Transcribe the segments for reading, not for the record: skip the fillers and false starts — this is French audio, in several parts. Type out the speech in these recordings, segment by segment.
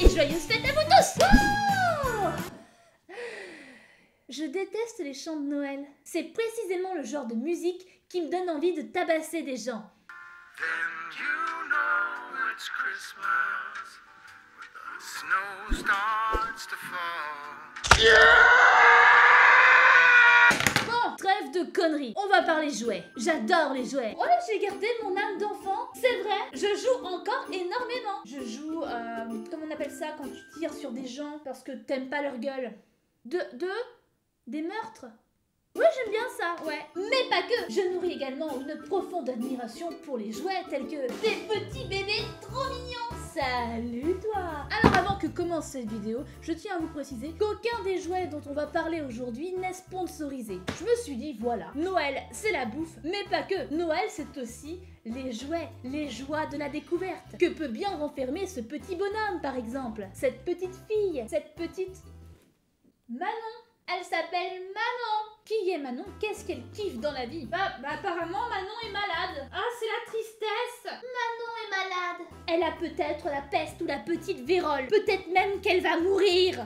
et joyeuses fêtes à vous tous. Oh, je déteste les chants de Noël. C'est précisément le genre de musique qui me donne envie de tabasser des gens. Then you know it's Christmas when the snow starts to fall. Bon, trêve de conneries. On va parler jouets. J'adore les jouets. Ouais, j'ai gardé mon âme d'enfant. C'est vrai, je joue encore énormément. Je joue, comment on appelle ça quand tu tires sur des gens parce que t'aimes pas leur gueule? Des meurtres? Ouais, j'aime bien ça, ouais. Mais pas que. Je nourris également une profonde admiration pour les jouets tels que des petits bébés trop mignons. Salut toi. Alors avant que commence cette vidéo, je tiens à vous préciser qu'aucun des jouets dont on va parler aujourd'hui n'est sponsorisé. Je me suis dit, voilà, Noël, c'est la bouffe, mais pas que. Noël, c'est aussi les jouets, les joies de la découverte. Que peut bien renfermer ce petit bonhomme, par exemple? Cette petite fille, cette petite... Manon. Elle s'appelle Manon. Qui est Manon? Qu'est-ce qu'elle kiffe dans la vie? Bah apparemment Manon est malade. Ah, c'est la tristesse. Manon est malade. Elle a peut-être la peste ou la petite vérole. Peut-être même qu'elle va mourir.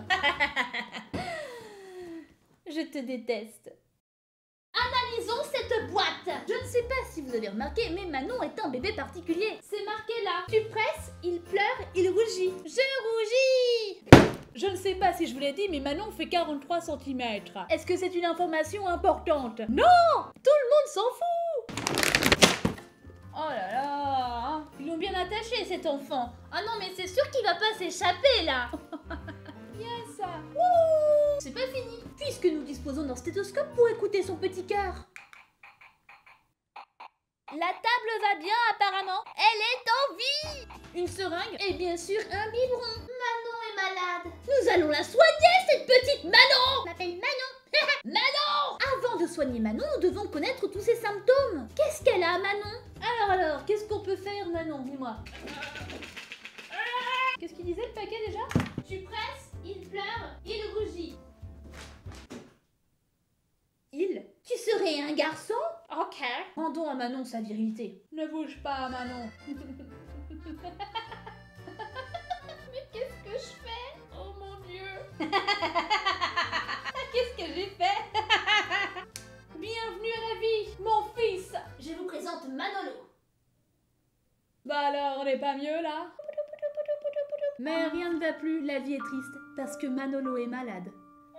Je te déteste. Analysons cette boîte. Je ne sais pas si vous avez remarqué, mais Manon est un bébé particulier. C'est marqué là. Tu presses, il pleure, il rougit. Je rougis. Je ne sais pas si je vous l'ai dit, mais Manon fait 43 cm. Est-ce que c'est une information importante? Non! Tout le monde s'en fout! Oh là là! Ils l'ont bien attaché cet enfant. Ah non, mais c'est sûr qu'il va pas s'échapper là! Yes! Wouh! C'est pas fini, puisque nous disposons d'un stéthoscope pour écouter son petit cœur. La table va bien apparemment. Elle est en vie. Une seringue et bien sûr un biberon. Manon est malade. Nous allons la soigner cette petite Manon. Je m'appelle Manon. Manon. Avant de soigner Manon, nous devons connaître tous ses symptômes. Qu'est-ce qu'elle a Manon? Alors, qu'est-ce qu'on peut faire Manon? Dis-moi. Qu'est-ce qu'il disait le paquet déjà? Tu presses, il pleure, il rougit. Il? Tu serais un garçon? Ok. Rendons à Manon sa virilité. Ne bouge pas, Manon. Mais qu'est-ce que je fais? Oh mon Dieu. Qu'est-ce que j'ai fait? Bienvenue à la vie, mon fils. Je vous présente Manolo. Bah alors, on n'est pas mieux là? Mais rien ne va plus, la vie est triste, parce que Manolo est malade.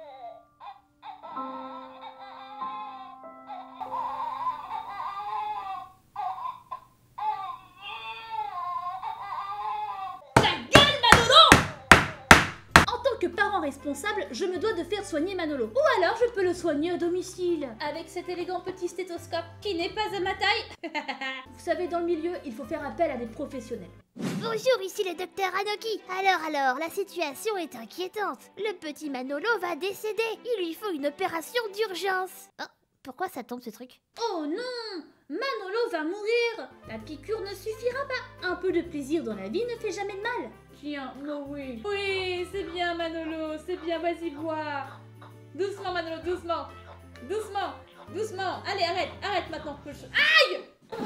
Parent responsable, je me dois de faire soigner Manolo. Ou alors je peux le soigner à domicile, avec cet élégant petit stéthoscope qui n'est pas à ma taille. Vous savez, dans le milieu, il faut faire appel à des professionnels. Bonjour, ici le docteur Anoki. Alors, la situation est inquiétante. Le petit Manolo va décéder. Il lui faut une opération d'urgence. Oh, pourquoi ça tombe ce truc? Oh non! Manolo va mourir! La piqûre ne suffira pas. Un peu de plaisir dans la vie ne fait jamais de mal. Tiens, oh oui. Oui, c'est bien Manolo, c'est bien, vas-y bois. Doucement Manolo, doucement. Doucement, doucement. Allez, arrête maintenant. Aïe!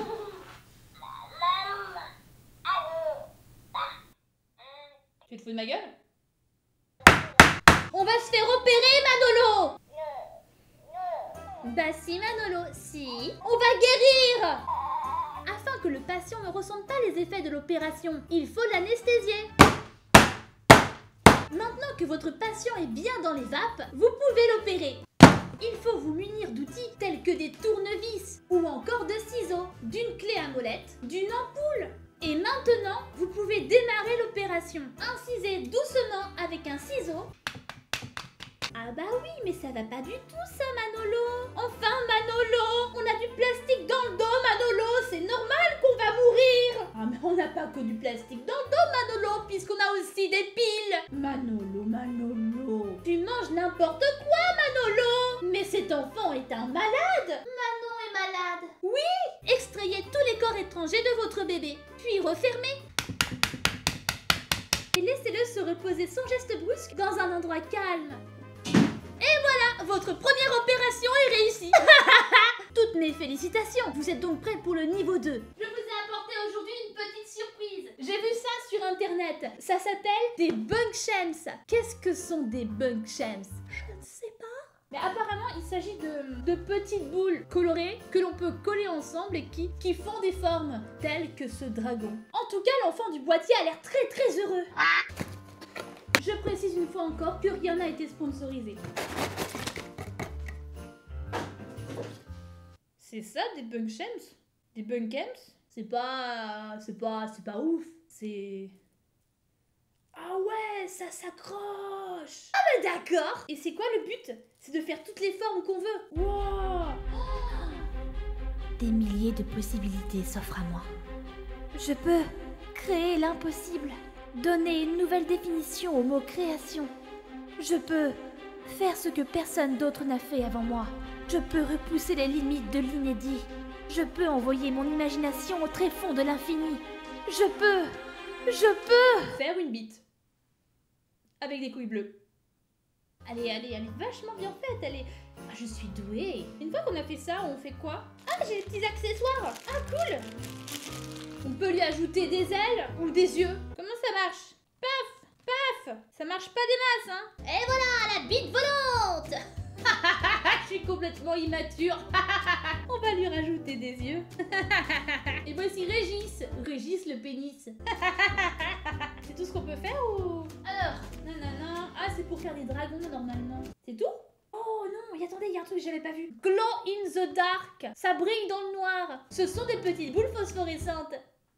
Tu te fous de ma gueule? On va se faire opérer Manolo! Bah si Manolo, si. On va guérir! Afin que le patient ne ressente pas les effets de l'opération, il faut l'anesthésier. Maintenant que votre patient est bien dans les vapes, vous pouvez l'opérer. Il faut vous munir d'outils tels que des tournevis ou encore de ciseaux, d'une clé à molette, d'une ampoule. Et maintenant, vous pouvez démarrer l'opération. Incisez doucement avec un ciseau. Ah bah oui, mais ça va pas du tout ça Manolo. Enfin Manolo, on a du plastique dans le dos Manolo, c'est normal qu'on va mourir. Ah mais on n'a pas que du plastique dans le dos Manolo, puisqu'on a aussi des piles. Manolo, tu manges n'importe quoi Manolo. Mais cet enfant est un malade. Manon est malade. Oui, extrayez tous les corps étrangers de votre bébé, puis refermez. Et laissez-le se reposer sans geste brusque dans un endroit calme. Et voilà, votre première opération est réussie. Toutes mes félicitations. Vous êtes donc prêts pour le niveau 2. Je vous ai apporté aujourd'hui une petite surprise. J'ai vu ça sur un internet. Ça s'appelle des bunkshems. Qu'est-ce que sont des bunkshems? Je ne sais pas. Mais apparemment, il s'agit de petites boules colorées que l'on peut coller ensemble et qui font des formes telles que ce dragon. En tout cas, l'enfant du boîtier a l'air très très heureux. Je précise une fois encore que rien n'a été sponsorisé. C'est ça des bunkshems? Des bunkems? C'est pas ouf. C'est... Ah ouais, ça s'accroche. Ah bah d'accord. Et c'est quoi le but? C'est de faire toutes les formes qu'on veut. Wow. Des milliers de possibilités s'offrent à moi. Je peux créer l'impossible, donner une nouvelle définition au mot création. Je peux faire ce que personne d'autre n'a fait avant moi. Je peux repousser les limites de l'inédit. Je peux envoyer mon imagination au tréfonds de l'infini. Je peux Faire une bite. Avec des couilles bleues. Elle est vachement bien faite, elle est... Ah, je suis douée. Une fois qu'on a fait ça, on fait quoi? Ah, j'ai des petits accessoires. Ah, cool. On peut lui ajouter des ailes ou des yeux. Comment ça marche? Paf, paf. Ça marche pas des masses, hein. Et voilà, la bite volante. Je suis complètement immature. On va lui rajouter des yeux. Et voici Régis. Régis le pénis. C'est tout ce qu'on peut faire ou... Alors, non. Ah, c'est pour faire des dragons normalement. C'est tout? Oh non, attendez, il y a un truc que j'avais pas vu. Glow in the dark. Ça brille dans le noir. Ce sont des petites boules phosphorescentes.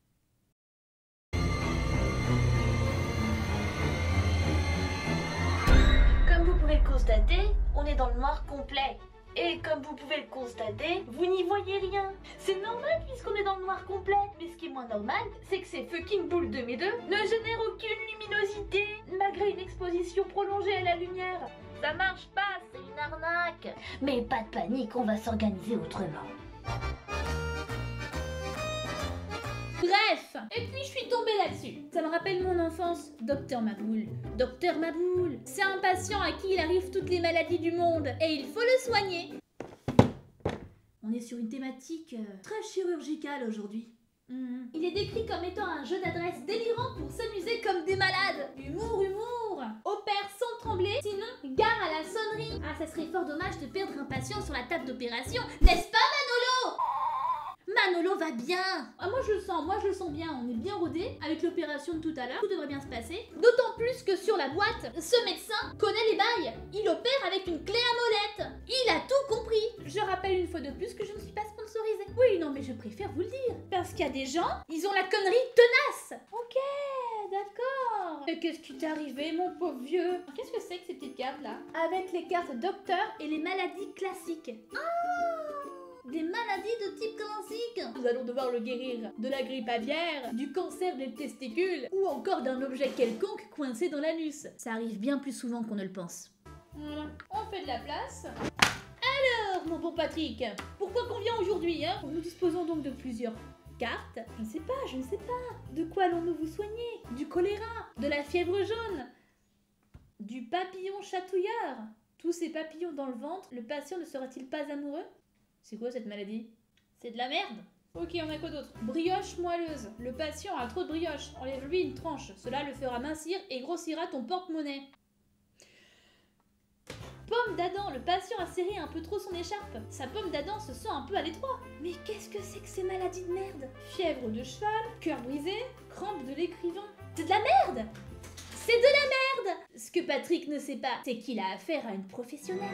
Comme vous pouvez le constater, on est dans le noir complet. Et comme vous pouvez le constater, vous n'y voyez rien. C'est normal puisqu'on est dans le noir complet. Mais ce qui est moins normal, c'est que ces fucking boules de mes deux ne génèrent aucune luminosité, malgré une exposition prolongée à la lumière. Ça marche pas, c'est une arnaque. Mais pas de panique, on va s'organiser autrement. Bref, et puis je suis tombée là-dessus. Ça me rappelle mon enfance, Docteur Maboul. Docteur Maboul, c'est un patient à qui il arrive toutes les maladies du monde et il faut le soigner. On est sur une thématique très chirurgicale aujourd'hui. Il est décrit comme étant un jeu d'adresse délirant pour s'amuser comme des malades. Humour. Opère sans trembler, sinon gare à la sonnerie. Ah, ça serait fort dommage de perdre un patient sur la table d'opération, n'est-ce pas Manolo? Manolo va bien. Ah, moi je le sens bien, on est bien rodé avec l'opération de tout à l'heure, tout devrait bien se passer. D'autant plus que sur la boîte, ce médecin connaît les bails. Il opère avec une clé à molette. Il a tout compris. Je rappelle une fois de plus que je ne suis pas sponsorisée. Oui, non mais je préfère vous le dire. Parce qu'il y a des gens, ils ont la connerie tenace. Ok, d'accord. Mais qu'est-ce qui t'est arrivé mon pauvre vieux? Qu'est-ce que c'est que ces petites cartes là? Avec les cartes docteur et les maladies classiques. Des maladies de type classique. Nous allons devoir le guérir de la grippe aviaire, du cancer des testicules ou encore d'un objet quelconque coincé dans l'anus. Ça arrive bien plus souvent qu'on ne le pense. Voilà, on fait de la place. Alors, mon bon Patrick, pourquoi qu'on vient aujourd'hui, hein? Nous disposons donc de plusieurs cartes. Je ne sais pas. De quoi allons-nous vous soigner? Du choléra, de la fièvre jaune, du papillon chatouilleur. Tous ces papillons dans le ventre, le patient ne sera-t-il pas amoureux? C'est quoi cette maladie? C'est de la merde. Ok, on a quoi d'autre? Brioche moelleuse. Le patient a trop de brioche. Enlève-lui une tranche. Cela le fera mincir et grossira ton porte-monnaie. Pomme d'Adam. Le patient a serré un peu trop son écharpe. Sa pomme d'Adam se sent un peu à l'étroit. Mais qu'est-ce que c'est que ces maladies de merde? Fièvre de cheval, cœur brisé, crampe de l'écrivain. C'est de la merde! C'est de la merde! Ce que Patrick ne sait pas, c'est qu'il a affaire à une professionnelle.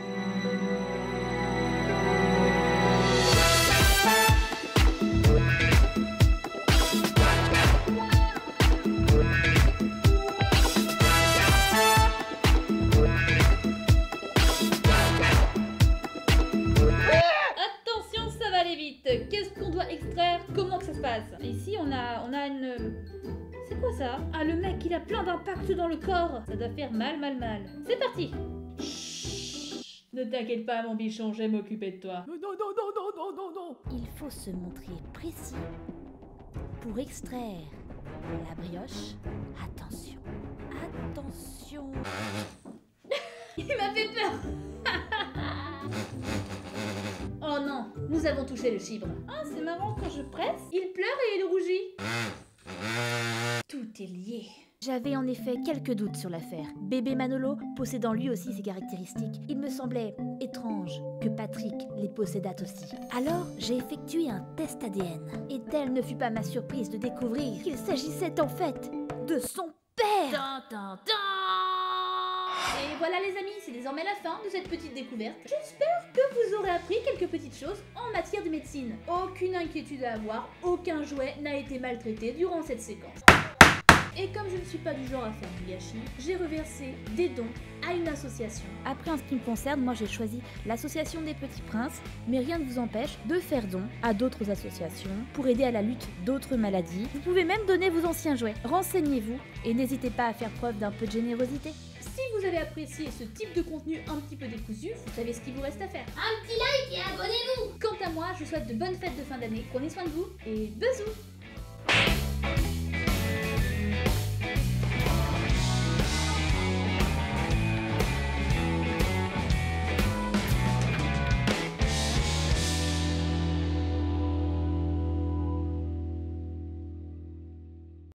Qu'est-ce qu'on doit extraire? Comment que ça se passe? Ici on a une... C'est quoi ça? Ah, le mec il a plein d'impact dans le corps. Ça doit faire mal. C'est parti. Chut. Ne t'inquiète pas mon bichon, je vais m'occuper de toi. Non. Il faut se montrer précis. Pour extraire la brioche, attention. Il m'a fait peur. Oh non, nous avons touché le chibre. Ah, c'est marrant, quand je presse, il pleure et il rougit. Tout est lié. J'avais en effet quelques doutes sur l'affaire. Bébé Manolo possédant lui aussi ses caractéristiques, il me semblait étrange que Patrick les possédât aussi. Alors, j'ai effectué un test ADN. Et telle ne fut pas ma surprise de découvrir qu'il s'agissait en fait de son père. Et voilà les amis, c'est désormais la fin de cette petite découverte. J'espère que vous aurez appris quelques petites choses en matière de médecine. Aucune inquiétude à avoir, aucun jouet n'a été maltraité durant cette séquence. Et comme je ne suis pas du genre à faire du gâchis, j'ai reversé des dons à une association. Après, en ce qui me concerne, moi j'ai choisi l'association des Petits Princes, mais rien ne vous empêche de faire don à d'autres associations pour aider à la lutte d'autres maladies. Vous pouvez même donner vos anciens jouets. Renseignez-vous et n'hésitez pas à faire preuve d'un peu de générosité. Si vous avez apprécié ce type de contenu un petit peu décousu, vous savez ce qu'il vous reste à faire. Un petit like et abonnez-vous. Quant à moi, je vous souhaite de bonnes fêtes de fin d'année, prenez soin de vous et bisous.